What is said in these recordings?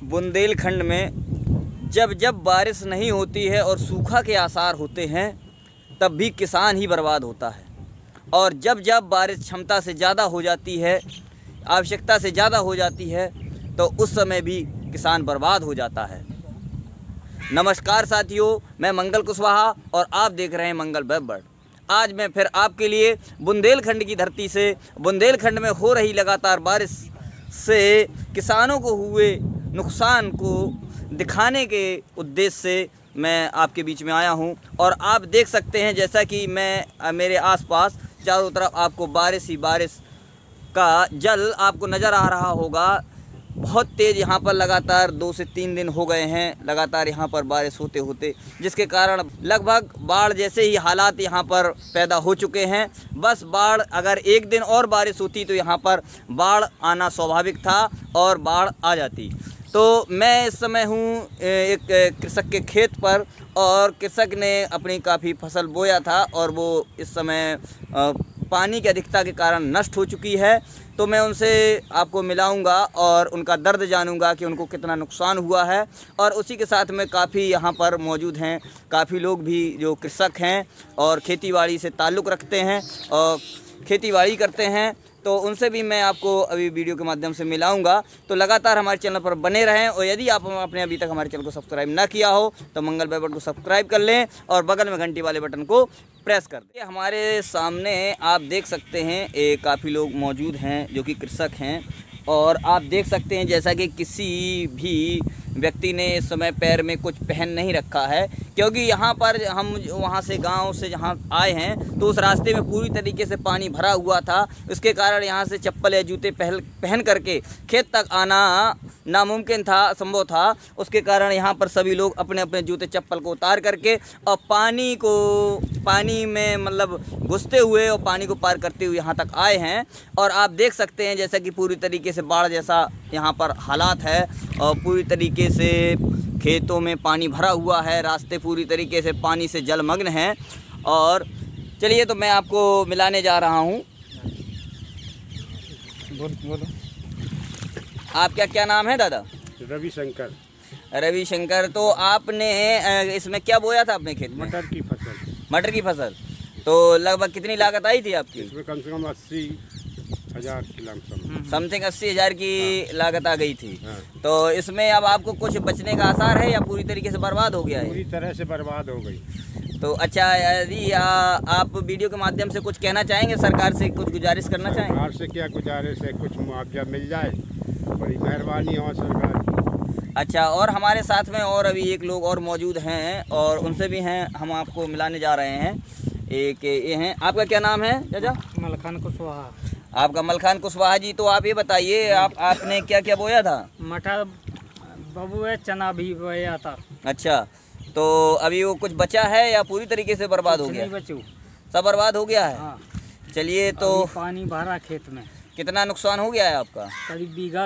बुंदेलखंड में जब जब बारिश नहीं होती है और सूखा के आसार होते हैं तब भी किसान ही बर्बाद होता है, और जब जब बारिश क्षमता से ज़्यादा हो जाती है, आवश्यकता से ज़्यादा हो जाती है, तो उस समय भी किसान बर्बाद हो जाता है। नमस्कार साथियों, मैं मंगल कुशवाहा और आप देख रहे हैं मंगल वेब वर्ल्ड। आज मैं फिर आपके लिए बुंदेलखंड की धरती से, बुंदेलखंड में हो रही लगातार बारिश से किसानों को हुए नुकसान को दिखाने के उद्देश्य से मैं आपके बीच में आया हूं। और आप देख सकते हैं जैसा कि मैं मेरे आसपास चारों तरफ आपको बारिश ही बारिश का जल आपको नज़र आ रहा होगा। बहुत तेज़ यहाँ पर लगातार 2 से 3 दिन हो गए हैं लगातार यहाँ पर बारिश होते होते, जिसके कारण लगभग बाढ़ जैसे ही हालात यहाँ पर पैदा हो चुके हैं। बस बाढ़, अगर एक दिन और बारिश होती तो यहाँ पर बाढ़ आना स्वाभाविक था और बाढ़ आ जाती। तो मैं इस समय हूँ एक कृषक के खेत पर, और कृषक ने अपनी काफ़ी फसल बोया था और वो इस समय पानी की अधिकता के कारण नष्ट हो चुकी है। तो मैं उनसे आपको मिलाऊंगा और उनका दर्द जानूंगा कि उनको कितना नुकसान हुआ है। और उसी के साथ में काफ़ी यहाँ पर मौजूद हैं काफ़ी लोग भी जो कृषक हैं और खेतीबाड़ी से ताल्लुक़ रखते हैं और खेतीबाड़ी करते हैं, तो उनसे भी मैं आपको अभी वीडियो के माध्यम से मिलाऊंगा। तो लगातार हमारे चैनल पर बने रहें, और यदि आपने अभी तक हमारे चैनल को सब्सक्राइब ना किया हो तो मंगल वेब वर्ल्ड को सब्सक्राइब कर लें और बगल में घंटी वाले बटन को प्रेस कर दें। हमारे सामने आप देख सकते हैं काफ़ी लोग मौजूद हैं जो कि कृषक हैं, और आप देख सकते हैं जैसा कि किसी भी व्यक्ति ने इस समय पैर में कुछ पहन नहीं रखा है, क्योंकि यहाँ पर हम वहाँ से गांव से जहाँ आए हैं तो उस रास्ते में पूरी तरीके से पानी भरा हुआ था। इसके कारण यहाँ से चप्पल या जूते पहन करके खेत तक आना नामुमकिन था, असंभव था। उसके कारण यहाँ पर सभी लोग अपने अपने जूते चप्पल को उतार करके और पानी में मतलब घुसते हुए और पानी को पार करते हुए यहाँ तक आए हैं। और आप देख सकते हैं जैसा कि पूरी तरीके से बाढ़ जैसा यहाँ पर हालात है, और पूरी तरीके से खेतों में पानी भरा हुआ है, रास्ते पूरी तरीके से पानी से जलमग्न हैं। और चलिए, तो मैं आपको मिलाने जा रहा हूँ। बोलो आपका क्या नाम है दादा? रविशंकर। रविशंकर, तो आपने इसमें क्या बोया था अपने खेत में? मटर की फसल। मटर की फसल। तो लगभग कितनी लागत आई थी आपकी? इसमें कम से कम 80,000 की लमसम, समथिंग 80,000 की लागत आ गई थी। हाँ। तो इसमें अब आपको कुछ बचने का आसार है या पूरी तरीके से बर्बाद हो गया है? पूरी तरह से बर्बाद हो गई। तो अच्छा, यदि आप वीडियो के माध्यम से कुछ कहना चाहेंगे, सरकार से कुछ गुजारिश करना चाहेंगे? सरकार से क्या गुजारिश है, कुछ मुआवजा मिल जाए, बड़ी मेहरबानी हो सरकार की। अच्छा, और हमारे साथ में और अभी एक लोग और मौजूद हैं और उनसे भी हैं, हम आपको मिलाने जा रहे हैं। एक ये हैं, आपका क्या नाम है चाचा? मलखान कुशवाहा। आपका मलखान कुशवाहा जी। तो आप ये बताइए, आपने क्या क्या बोया था? मटर, बबुआ, चना भी बोया था। अच्छा, तो अभी वो कुछ बचा है या पूरी तरीके से बर्बाद हो गया? नहीं बचू, सब बर्बाद हो गया है। हाँ। चलिए, तो पानी भरा खेत में। कितना नुकसान हो गया है आपका? करीब बीघा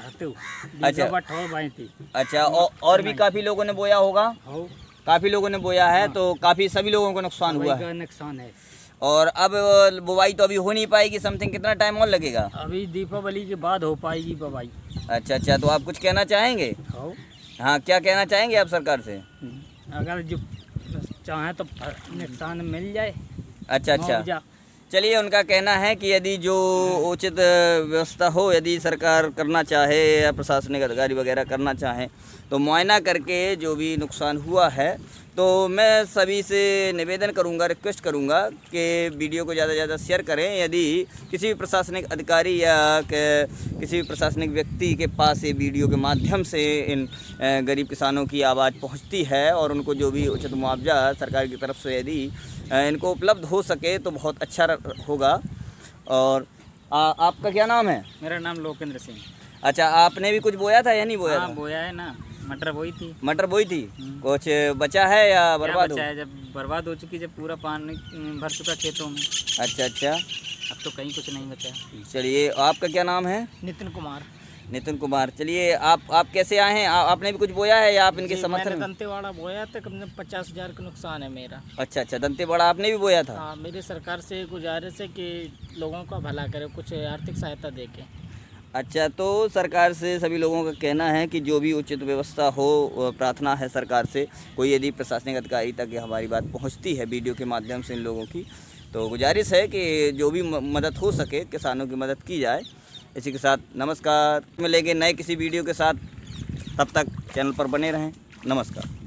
अच्छा। बठौर बाई थी। अच्छा, और भी काफ़ी लोगों ने बोया होगा? काफ़ी लोगों ने बोया है। तो काफ़ी सभी लोगों को नुकसान हुआ है। नुकसान है। और अब बुवाई तो अभी हो नहीं पाएगी, समथिंग कितना टाइम और लगेगा? अभी दीपावली के बाद हो पाएगी बुवाई। अच्छा, तो आप कुछ कहना चाहेंगे? हाँ, क्या कहना चाहेंगे आप सरकार से? अगर जो चाहे तो नुकसान मिल जाए। अच्छा। चलिए, उनका कहना है कि यदि जो उचित व्यवस्था हो, यदि सरकार करना चाहे या प्रशासनिक अधिकारी वगैरह करना चाहें तो मुआयना करके जो भी नुकसान हुआ है, तो मैं सभी से निवेदन करूंगा, रिक्वेस्ट करूंगा कि वीडियो को ज़्यादा से ज़्यादा शेयर करें। यदि किसी भी प्रशासनिक अधिकारी या किसी भी प्रशासनिक व्यक्ति के पास ये वीडियो के माध्यम से इन गरीब किसानों की आवाज़ पहुंचती है और उनको जो भी उचित मुआवजा सरकार की तरफ से यदि इनको उपलब्ध हो सके तो बहुत अच्छा होगा। और आपका क्या नाम है? मेरा नाम लोकेंद्र सिंह। अच्छा, आपने भी कुछ बोया था या नहीं बोया? हाँ, बोया है ना, मटर बोई थी। मटर बोई थी। कुछ बचा है या बर्बाद हो? जब बर्बाद हो चुकी, जब पूरा पानी भर चुका खेतों में। अच्छा, अब तो कहीं कुछ नहीं बचा। चलिए, आपका क्या नाम है? नितिन कुमार। नितिन कुमार। चलिए, आप कैसे आए हैं? आपने भी कुछ बोया है या आप इनके समर्थन में? दंतेवाड़ा बोया था, कम से कम 50,000 का नुकसान है मेरा। अच्छा, दंतेवाड़ा आपने भी बोया था? हाँ, मेरी सरकार से गुजारिश है कि लोगों का भला करे, कुछ आर्थिक सहायता दे के। अच्छा, तो सरकार से सभी लोगों का कहना है कि जो भी उचित व्यवस्था हो, प्रार्थना है सरकार से, कोई यदि प्रशासनिक अधिकारी तक हमारी बात पहुंचती है वीडियो के माध्यम से इन लोगों की, तो गुजारिश है कि जो भी मदद हो सके किसानों की मदद की जाए। इसी के साथ नमस्कार, मिलेंगे नए किसी वीडियो के साथ, तब तक चैनल पर बने रहें। नमस्कार।